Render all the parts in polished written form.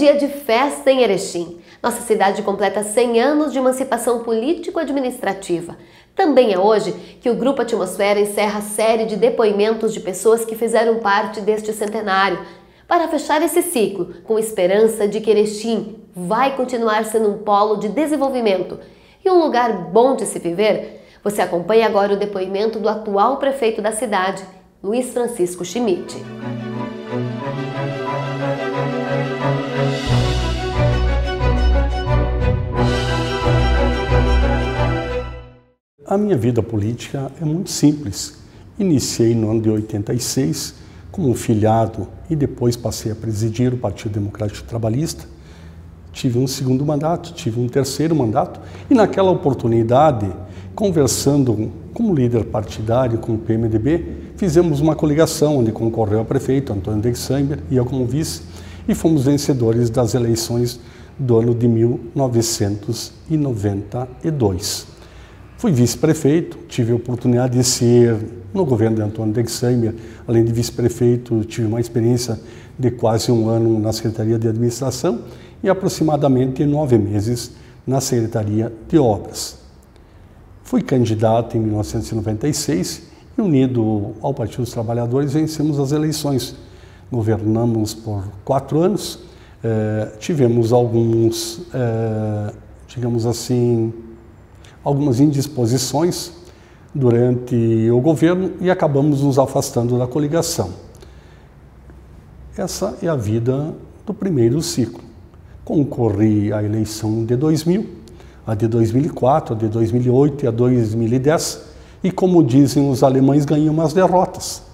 dia de festa em Erechim. Nossa cidade completa 100 anos de emancipação político-administrativa. Também é hoje que o Grupo Atmosfera encerra a série de depoimentos de pessoas que fizeram parte deste centenário, para fechar esse ciclo com esperança de que Erechim vai continuar sendo um polo de desenvolvimento e um lugar bom de se viver. Você acompanha agora o depoimento do atual prefeito da cidade, Luiz Francisco Schmidt. A minha vida política é muito simples. Iniciei no ano de 86 como filiado e depois passei a presidir o Partido Democrático Trabalhista. Tive um segundo mandato, tive um terceiro mandato e naquela oportunidade, conversando como líder partidário com o PMDB, fizemos uma coligação onde concorreu a prefeito Antônio Dexheimer e eu como vice e fomos vencedores das eleições do ano de 1992. Fui vice-prefeito, tive a oportunidade de ser, no governo de Antônio Dexheimer, além de vice-prefeito, tive uma experiência de quase um ano na Secretaria de Administração e aproximadamente 9 meses na Secretaria de Obras. Fui candidato em 1996 e, unido ao Partido dos Trabalhadores, vencemos as eleições. Governamos por 4 anos, tivemos digamos assim, algumas indisposições durante o governo e acabamos nos afastando da coligação. Essa é a vida do primeiro ciclo. Concorri à eleição de 2000, a de 2004, a de 2008 e a 2010 e, como dizem os alemães, ganhei umas derrotas.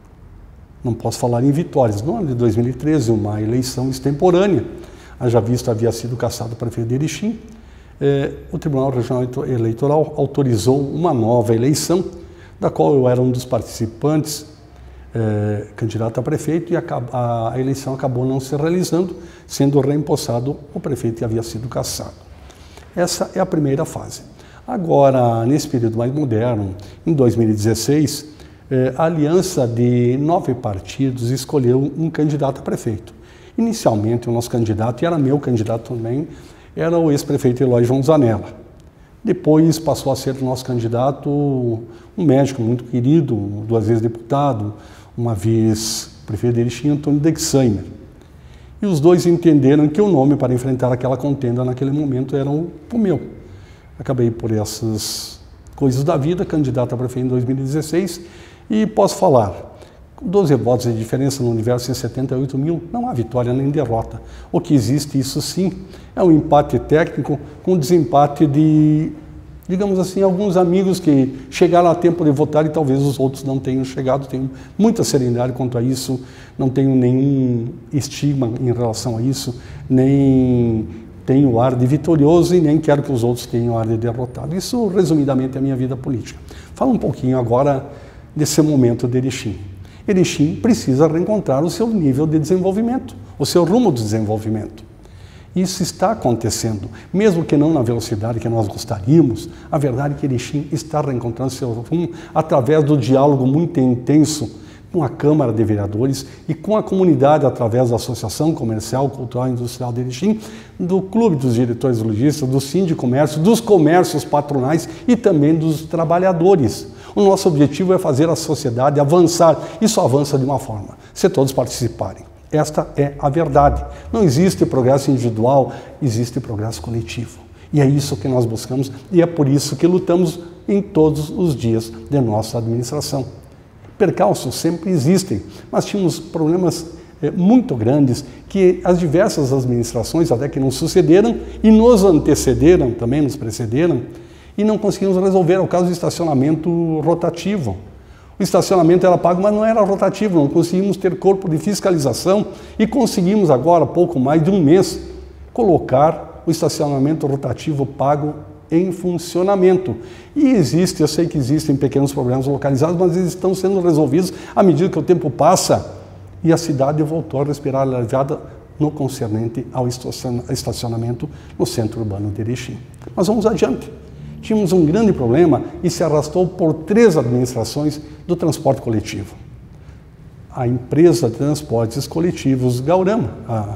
Não posso falar em vitórias. No ano de 2013, uma eleição extemporânea, haja visto havia sido cassado o prefeito de Erechim, o Tribunal Regional Eleitoral autorizou uma nova eleição, da qual eu era um dos participantes, candidato a prefeito, e a eleição acabou não se realizando, sendo reempossado o prefeito que havia sido cassado. Essa é a primeira fase. Agora, nesse período mais moderno, em 2016, a aliança de 9 partidos escolheu um candidato a prefeito. Inicialmente, o nosso candidato, e era meu candidato também, era o ex-prefeito Eloy João Zanella. Depois passou a ser o nosso candidato um médico muito querido, 2 vezes deputado, uma vez prefeito de Erechim, Antônio Dexheimer. E os dois entenderam que o nome para enfrentar aquela contenda naquele momento era o meu. Acabei por essas coisas da vida, candidato a prefeito em 2016, e posso falar, 12 votos de diferença no universo em 78 mil, não há vitória nem derrota. O que existe, isso sim, é um empate técnico com desempate de, digamos assim, alguns amigos que chegaram a tempo de votar e talvez os outros não tenham chegado. Tenho muita serenidade quanto a isso, não tenho nenhum estigma em relação a isso, nem tenho ar de vitorioso e nem quero que os outros tenham ar de derrotado. Isso, resumidamente, é a minha vida política. Fala um pouquinho agora desse momento de Erechim. Erechim precisa reencontrar o seu nível de desenvolvimento, o seu rumo de desenvolvimento. Isso está acontecendo, mesmo que não na velocidade que nós gostaríamos. A verdade é que Erechim está reencontrando seu rumo através do diálogo muito intenso com a Câmara de Vereadores e com a comunidade através da Associação Comercial, Cultural e Industrial de Erechim, do Clube dos Diretores Lojistas, do Sindicomércio, dos comércios patronais e também dos trabalhadores. O nosso objetivo é fazer a sociedade avançar. Isso avança de uma forma, se todos participarem. Esta é a verdade. Não existe progresso individual, existe progresso coletivo. E é isso que nós buscamos e é por isso que lutamos em todos os dias de nossa administração. Percalços sempre existem, mas tínhamos problemas muito grandes que as diversas administrações, até que nos sucederam e nos antecederam, também nos precederam, e não conseguimos resolver. É o caso do estacionamento rotativo. O estacionamento era pago, mas não era rotativo, não conseguimos ter corpo de fiscalização e conseguimos agora, pouco mais de um mês, colocar o estacionamento rotativo pago em funcionamento. E existe, eu sei que existem pequenos problemas localizados, mas eles estão sendo resolvidos à medida que o tempo passa e a cidade voltou a respirar aliviada no concernente ao estacionamento no centro urbano de Erechim. Mas vamos adiante. Tínhamos um grande problema e se arrastou por 3 administrações do transporte coletivo. A empresa de transportes coletivos Gaurama,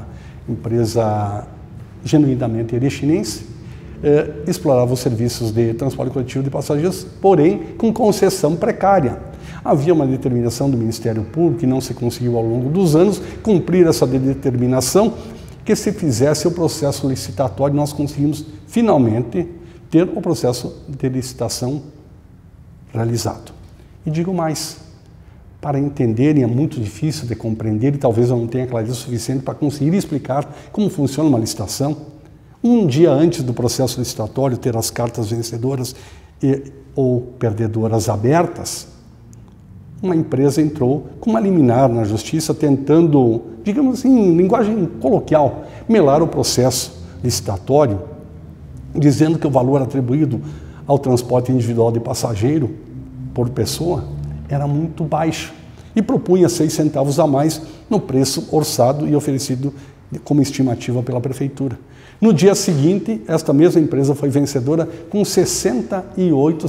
empresa genuinamente erechinense, explorava os serviços de transporte coletivo de passageiros, porém com concessão precária. Havia uma determinação do Ministério Público que não se conseguiu ao longo dos anos cumprir essa determinação, que se fizesse o processo licitatório, nós conseguimos finalmente ter o processo de licitação realizado. E digo mais, para entenderem é muito difícil de compreender e talvez eu não tenha clareza suficiente para conseguir explicar como funciona uma licitação. Um dia antes do processo licitatório ter as cartas vencedoras ou perdedoras abertas, uma empresa entrou com uma liminar na justiça tentando, digamos assim, em linguagem coloquial, melar o processo licitatório, dizendo que o valor atribuído ao transporte individual de passageiro por pessoa era muito baixo e propunha 6 centavos a mais no preço orçado e oferecido como estimativa pela prefeitura. No dia seguinte, esta mesma empresa foi vencedora com 58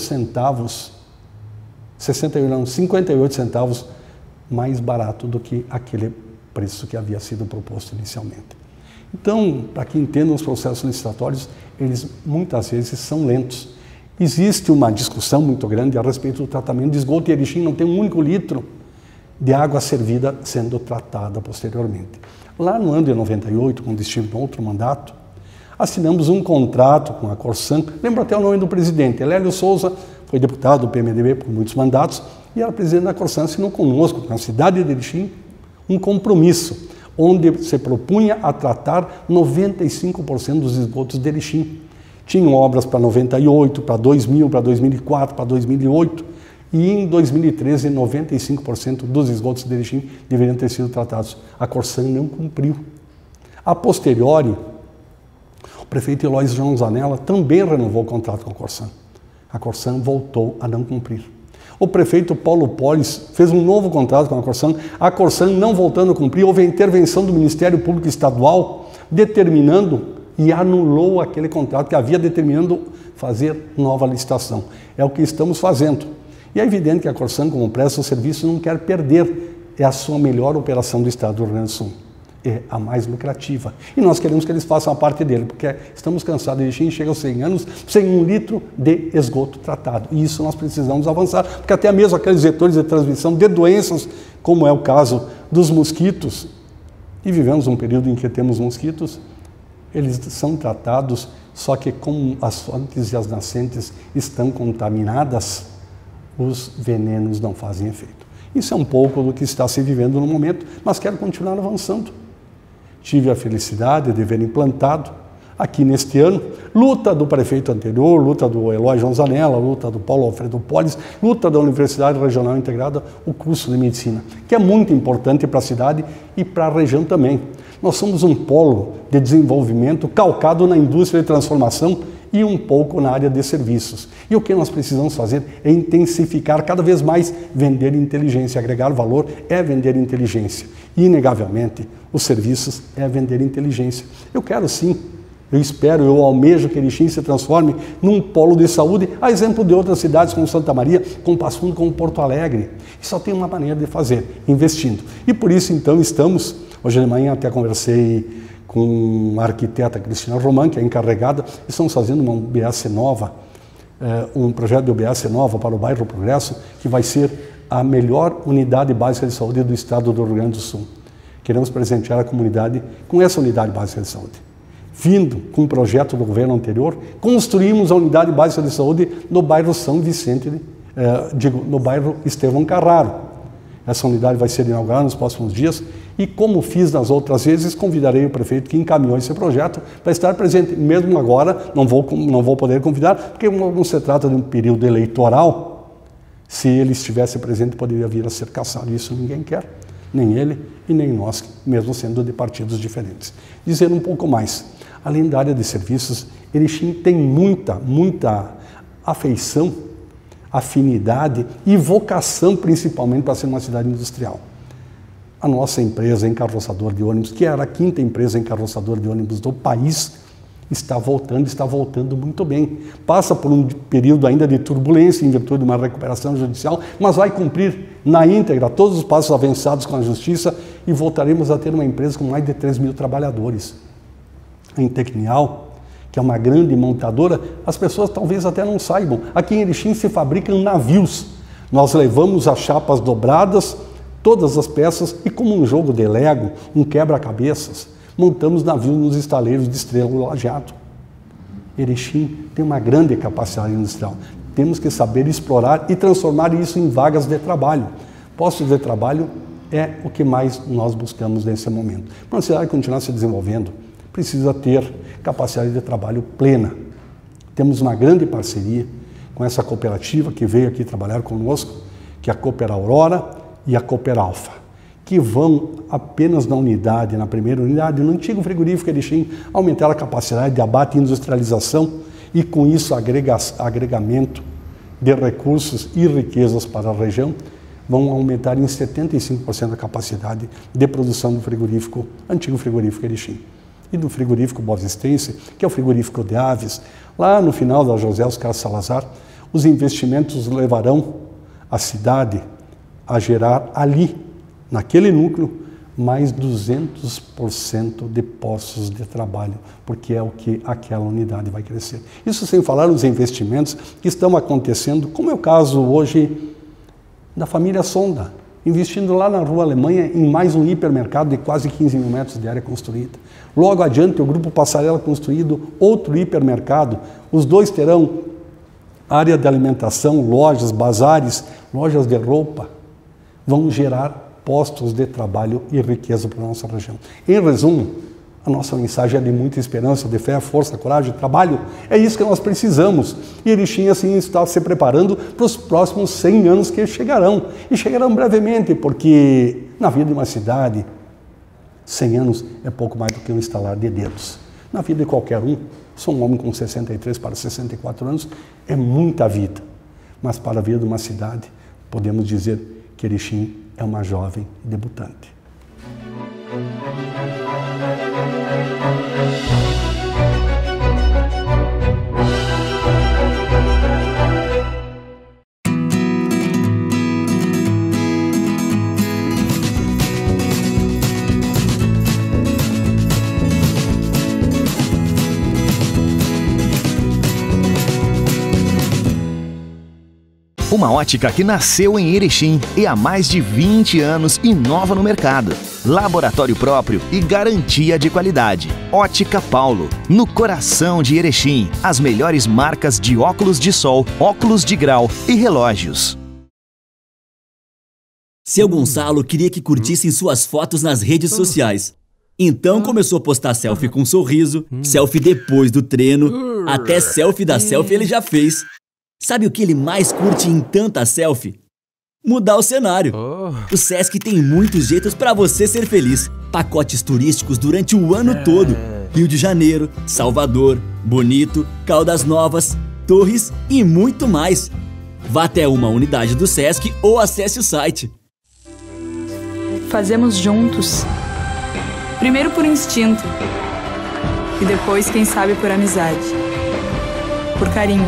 centavos mais barato do que aquele preço que havia sido proposto inicialmente. Então, para que entendam os processos licitatórios, eles muitas vezes são lentos. Existe uma discussão muito grande a respeito do tratamento de esgoto, e Erechim não tem um único litro de água servida sendo tratada posteriormente. Lá no ano de 98, com destino a outro mandato, assinamos um contrato com a Corsan, lembro até o nome do presidente, Hélio Souza, foi deputado do PMDB por muitos mandatos, e era presidente da Corsan, assinou conosco, com a cidade de Erechim, um compromisso, onde se propunha a tratar 95% dos esgotos de Erechim. Tinham obras para 98, para 2000, para 2004, para 2008, e em 2013, 95% dos esgotos de Erechim deveriam ter sido tratados. A Corsan não cumpriu. A posteriori, o prefeito Eloy João Zanella também renovou o contrato com a Corsan. A Corsan voltou a não cumprir. O prefeito Paulo Polis fez um novo contrato com a Corsan não voltando a cumprir, houve a intervenção do Ministério Público Estadual, determinando e anulou aquele contrato que havia determinando fazer nova licitação. É o que estamos fazendo. E é evidente que a Corsan, como presta o serviço, não quer perder. É a sua melhor operação do Estado do Rio Grande do Sul. É a mais lucrativa. E nós queremos que eles façam a parte dele, porque estamos cansados de Erechim, chega aos 100 anos, sem 1 litro de esgoto tratado. E isso nós precisamos avançar, porque até mesmo aqueles vetores de transmissão de doenças, como é o caso dos mosquitos, e vivemos um período em que temos mosquitos, eles são tratados, só que como as fontes e as nascentes estão contaminadas, os venenos não fazem efeito. Isso é um pouco do que está se vivendo no momento, mas quero continuar avançando. Tive a felicidade de ver implantado aqui neste ano, luta do prefeito anterior, luta do Eloy João Zanella, luta do Paulo Alfredo Polis, luta da Universidade Regional Integrada, o curso de medicina, que é muito importante para a cidade e para a região também. Nós somos um polo de desenvolvimento calcado na indústria de transformação e um pouco na área de serviços. E o que nós precisamos fazer é intensificar cada vez mais, vender inteligência, agregar valor é vender inteligência. E, inegavelmente, os serviços é vender inteligência. Eu quero sim, eu espero, eu almejo que Erechim se transforme num polo de saúde, a exemplo de outras cidades como Santa Maria, como Passo Fundo, como Porto Alegre. E só tem uma maneira de fazer, investindo. E por isso, então, estamos, hoje de manhã até conversei com a arquiteta Cristina Roman, que é encarregada, estamos fazendo uma UBS nova, um projeto de UBS nova para o bairro Progresso, que vai ser a melhor unidade básica de saúde do estado do Rio Grande do Sul. Queremos presentear a comunidade com essa unidade básica de saúde. Vindo com um projeto do governo anterior, construímos a unidade básica de saúde no bairro São Vicente, no bairro Estevão Carraro. Essa unidade vai ser inaugurada nos próximos dias e, como fiz nas outras vezes, convidarei o prefeito que encaminhou esse projeto para estar presente. Mesmo agora, não vou poder convidar, porque não se trata de um período eleitoral. Se ele estivesse presente, poderia vir a ser cassado. Isso ninguém quer, nem ele e nem nós, mesmo sendo de partidos diferentes. Dizer um pouco mais, além da área de serviços, Erechim tem muita afeição, afinidade e vocação, principalmente, para ser uma cidade industrial. A nossa empresa encarroçadora de ônibus, que era a 5ª empresa encarroçadora de ônibus do país, está voltando muito bem. Passa por um período ainda de turbulência em virtude de uma recuperação judicial, mas vai cumprir na íntegra todos os passos avançados com a Justiça e voltaremos a ter uma empresa com mais de 3 mil trabalhadores. A Intecnial, que é uma grande montadora, as pessoas talvez até não saibam, aqui em Erechim se fabricam navios. Nós levamos as chapas dobradas, todas as peças e como um jogo de Lego, um quebra-cabeças, montamos navios nos estaleiros de Estrela do Lajeado. Erechim tem uma grande capacidade industrial. Temos que saber explorar e transformar isso em vagas de trabalho. Postos de trabalho é o que mais nós buscamos nesse momento. Para a cidade continuar se desenvolvendo, precisa ter capacidade de trabalho plena. Temos uma grande parceria com essa cooperativa que veio aqui trabalhar conosco, que é a Cooper Aurora e a Cooper Alfa, que vão apenas na unidade, na primeira unidade, no antigo frigorífico Erechim, aumentar a capacidade de abate e industrialização e com isso agregamento de recursos e riquezas para a região, vão aumentar em 75% a capacidade de produção do frigorífico, antigo frigorífico Erechim. E do frigorífico Bovistense, que é o frigorífico de aves, lá no final da José Oscar Salazar, os investimentos levarão a cidade a gerar ali, naquele núcleo, mais 200% de postos de trabalho, porque é o que aquela unidade vai crescer. Isso sem falar nos investimentos que estão acontecendo, como é o caso hoje da família Sonda, investindo lá na Rua Alemanha em mais um hipermercado de quase 15 mil metros de área construída. Logo adiante, o Grupo Passarela construído outro hipermercado. Os dois terão área de alimentação, lojas, bazares, lojas de roupa. Vão gerar postos de trabalho e riqueza para a nossa região. Em resumo, a nossa mensagem é de muita esperança, de fé, força, coragem, trabalho. É isso que nós precisamos. E Erechim, assim, está se preparando para os próximos 100 anos que chegarão. E chegarão brevemente, porque na vida de uma cidade, 100 anos é pouco mais do que um estalar de dedos. Na vida de qualquer um, sou um homem com 63 para 64 anos, é muita vida. Mas para a vida de uma cidade, podemos dizer que Erechim é uma jovem debutante. Uma ótica que nasceu em Erechim e há mais de 20 anos inova no mercado. Laboratório próprio e garantia de qualidade. Ótica Paulo, no coração de Erechim. As melhores marcas de óculos de sol, óculos de grau e relógios. Seu Gonçalo queria que curtissem suas fotos nas redes sociais. Então começou a postar selfie com um sorriso, selfie depois do treino, até selfie da selfie ele já fez. Sabe o que ele mais curte em tanta selfie? Mudar o cenário. O Sesc tem muitos jeitos para você ser feliz. Pacotes turísticos durante o ano todo. Rio de Janeiro, Salvador, Bonito, Caldas Novas, Torres e muito mais. Vá até uma unidade do Sesc ou acesse o site. Fazemos juntos. Primeiro por instinto. E depois, quem sabe, por amizade. Por carinho.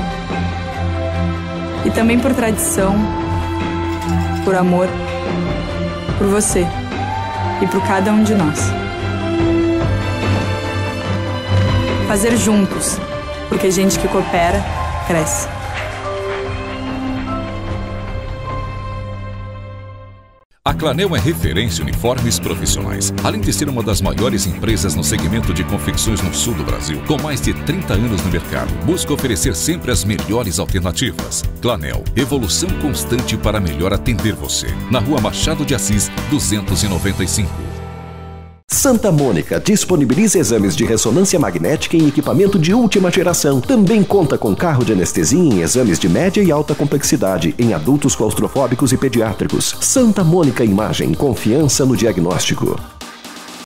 E também por tradição, por amor, por você e por cada um de nós. Fazer juntos, porque gente que coopera, cresce. A Clanel é referência em uniformes profissionais. Além de ser uma das maiores empresas no segmento de confecções no sul do Brasil, com mais de 30 anos no mercado, busca oferecer sempre as melhores alternativas. Clanel, evolução constante para melhor atender você. Na Rua Machado de Assis, 295. Santa Mônica disponibiliza exames de ressonância magnética em equipamento de última geração. Também conta com carro de anestesia em exames de média e alta complexidade em adultos claustrofóbicos e pediátricos. Santa Mônica Imagem, confiança no diagnóstico.